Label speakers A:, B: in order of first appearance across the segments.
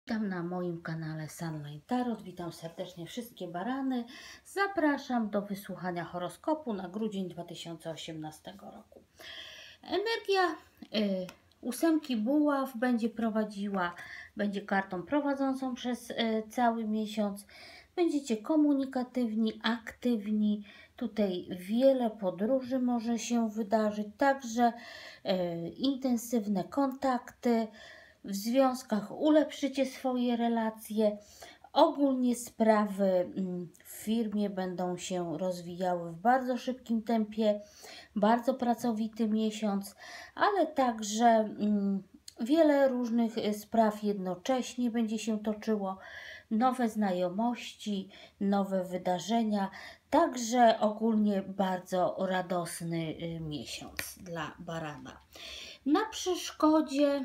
A: Witam na moim kanale Sunline Tarot. Witam serdecznie wszystkie barany. Zapraszam do wysłuchania horoskopu na grudzień 2018 roku. Energia ósemki buław będzie kartą prowadzącą przez cały miesiąc. Będziecie komunikatywni, aktywni. Tutaj wiele podróży może się wydarzyć, także intensywne kontakty. W związkach ulepszycie swoje relacje. Ogólnie sprawy w firmie będą się rozwijały w bardzo szybkim tempie. Bardzo pracowity miesiąc, ale także wiele różnych spraw jednocześnie będzie się toczyło. Nowe znajomości, nowe wydarzenia. Także ogólnie bardzo radosny miesiąc dla barana. Na przeszkodzie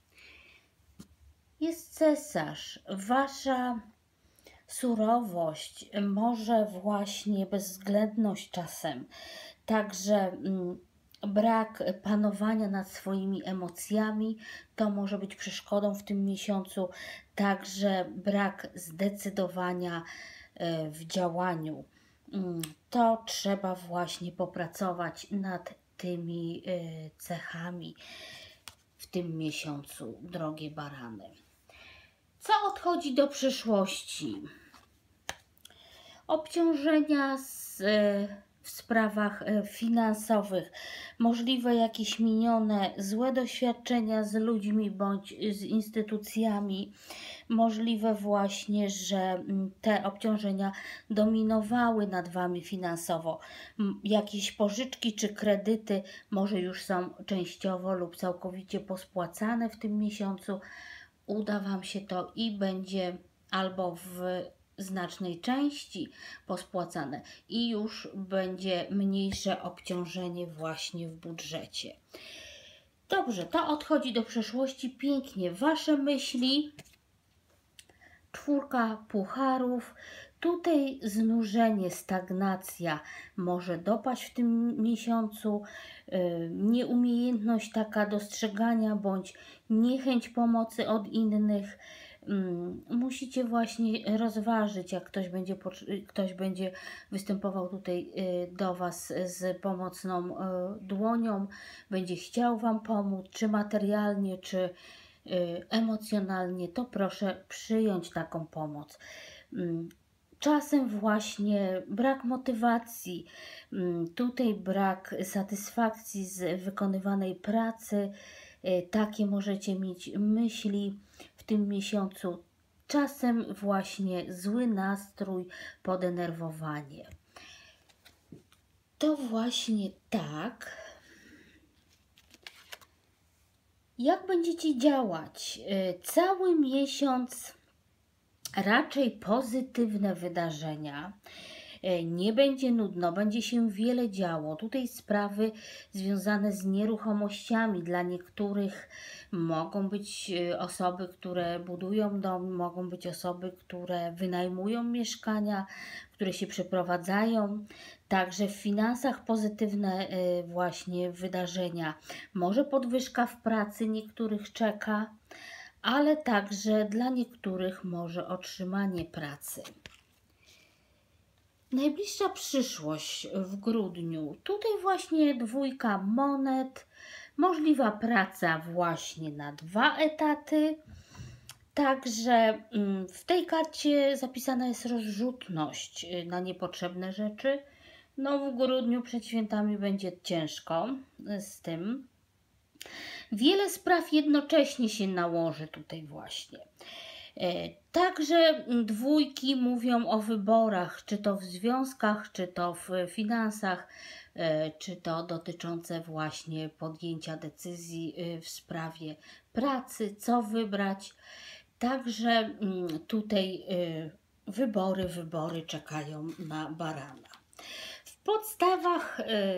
A: jest cesarz. Wasza surowość, może właśnie bezwzględność czasem, także brak panowania nad swoimi emocjami, to może być przeszkodą w tym miesiącu, także brak zdecydowania w działaniu. To trzeba właśnie popracować nad tymi cechami w tym miesiącu, drogie barany. Co odchodzi do przyszłości? Obciążenia w sprawach finansowych, możliwe jakieś minione złe doświadczenia z ludźmi bądź z instytucjami, możliwe właśnie, że te obciążenia dominowały nad Wami finansowo. Jakieś pożyczki czy kredyty może już są częściowo lub całkowicie pospłacane w tym miesiącu. Uda Wam się to i będzie albo w znacznej części pospłacane i już będzie mniejsze obciążenie właśnie w budżecie. Dobrze, to odchodzi do przeszłości. Pięknie. Wasze myśli, czwórka pucharów. Tutaj znużenie, stagnacja może dopaść w tym miesiącu, nieumiejętność taka dostrzegania bądź niechęć pomocy od innych. Musicie właśnie rozważyć, jak ktoś będzie występował tutaj do Was z pomocną dłonią, będzie chciał Wam pomóc, czy materialnie, czy emocjonalnie, to proszę przyjąć taką pomoc. Czasem właśnie brak motywacji, tutaj brak satysfakcji z wykonywanej pracy, takie możecie mieć myśli w tym miesiącu. Czasem właśnie zły nastrój, podenerwowanie. To właśnie tak. Jak będziecie działać? Cały miesiąc raczej pozytywne wydarzenia. Nie będzie nudno, będzie się wiele działo. Tutaj sprawy związane z nieruchomościami. Dla niektórych mogą być osoby, które budują dom, mogą być osoby, które wynajmują mieszkania, które się przeprowadzają. Także w finansach pozytywne właśnie wydarzenia. Może podwyżka w pracy niektórych czeka, ale także dla niektórych może otrzymanie pracy. Najbliższa przyszłość w grudniu. Tutaj właśnie dwójka monet, możliwa praca właśnie na 2 etaty. Także w tej karcie zapisana jest rozrzutność na niepotrzebne rzeczy. No w grudniu przed świętami będzie ciężko z tym. Wiele spraw jednocześnie się nałoży tutaj właśnie. Także dwójki mówią o wyborach, czy to w związkach, czy to w finansach, czy to dotyczące właśnie podjęcia decyzji w sprawie pracy, co wybrać. Także tutaj wybory czekają na barana. W podstawach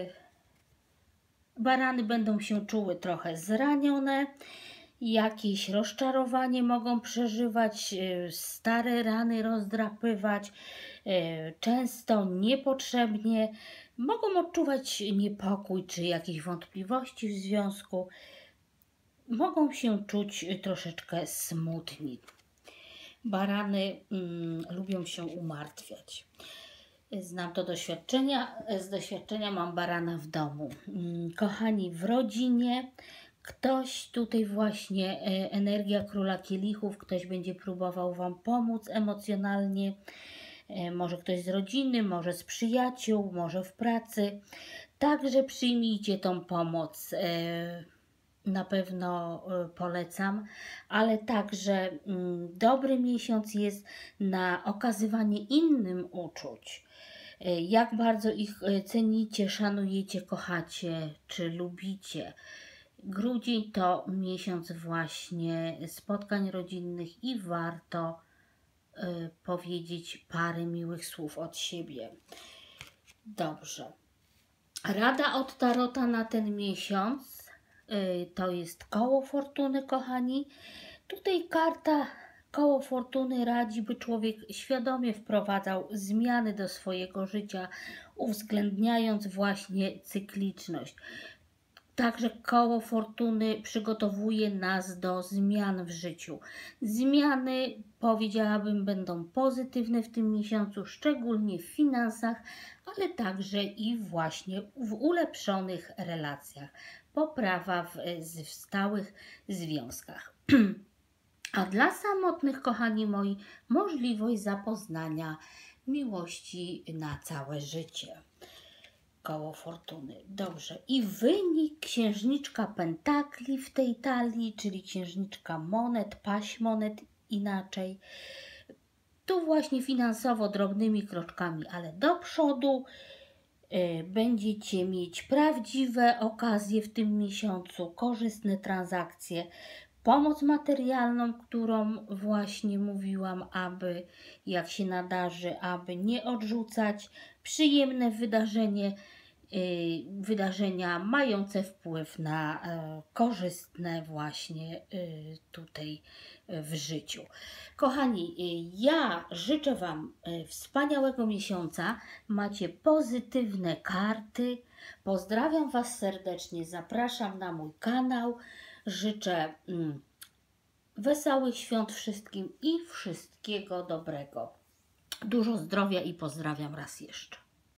A: barany będą się czuły trochę zranione, jakieś rozczarowanie mogą przeżywać, stare rany rozdrapywać, często niepotrzebnie, mogą odczuwać niepokój czy jakieś wątpliwości w związku, mogą się czuć troszeczkę smutni. Barany lubią się umartwiać. Znam to doświadczenia. Z doświadczenia mam barana w domu. Kochani, w rodzinie ktoś tutaj właśnie, energia króla kielichów, ktoś będzie próbował Wam pomóc emocjonalnie. Może ktoś z rodziny, może z przyjaciół, może w pracy. Także przyjmijcie tą pomoc. Na pewno polecam, ale także dobry miesiąc jest na okazywanie innym uczuć. Jak bardzo ich cenicie, szanujecie, kochacie, czy lubicie. Grudzień to miesiąc właśnie spotkań rodzinnych i warto powiedzieć parę miłych słów od siebie. Dobrze. Rada od Tarota na ten miesiąc to jest koło fortuny, kochani. Tutaj karta koło fortuny radzi, by człowiek świadomie wprowadzał zmiany do swojego życia, uwzględniając właśnie cykliczność. Także koło fortuny przygotowuje nas do zmian w życiu. Zmiany, powiedziałabym, będą pozytywne w tym miesiącu, szczególnie w finansach, ale także i właśnie w ulepszonych relacjach. Poprawa w stałych związkach. A dla samotnych, kochani moi, możliwość zapoznania miłości na całe życie. Koło fortuny. Dobrze. I wynik księżniczka pentakli w tej talii, czyli księżniczka monet, paź monet inaczej. Tu właśnie finansowo drobnymi kroczkami, ale do przodu będziecie mieć prawdziwe okazje w tym miesiącu, korzystne transakcje, pomoc materialną, którą właśnie mówiłam, aby jak się nadarzy, aby nie odrzucać, przyjemne wydarzenia mające wpływ na korzystne właśnie tutaj w życiu. Kochani, ja życzę Wam wspaniałego miesiąca, macie pozytywne karty, pozdrawiam Was serdecznie, zapraszam na mój kanał, życzę wesołych świąt wszystkim i wszystkiego dobrego. Dużo zdrowia i pozdrawiam raz jeszcze.